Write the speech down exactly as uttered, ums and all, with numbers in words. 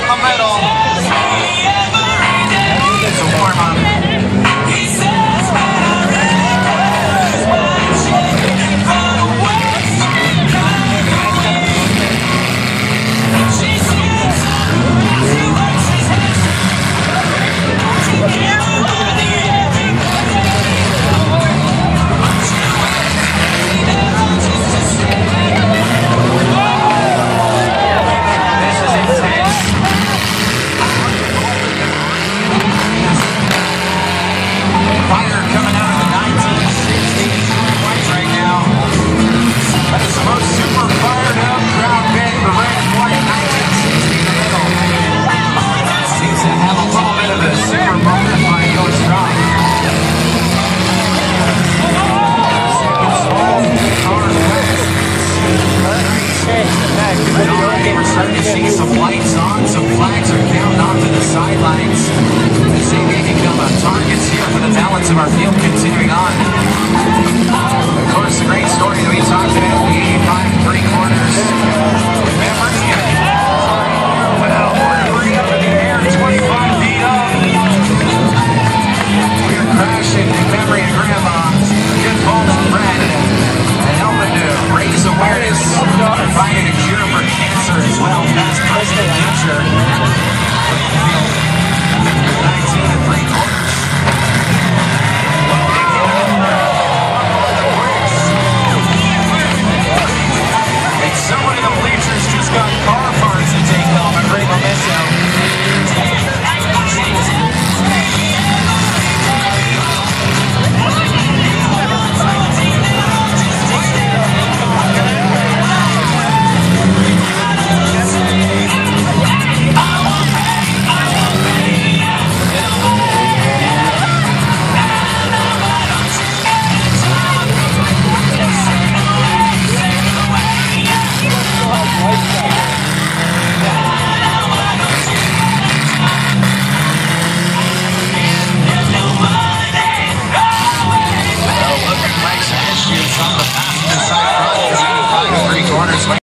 the middle. It's a warm-up. We're starting to see some lights on, some flags are counting off to the sidelines. As they may become targets here for the balance of our field continuing.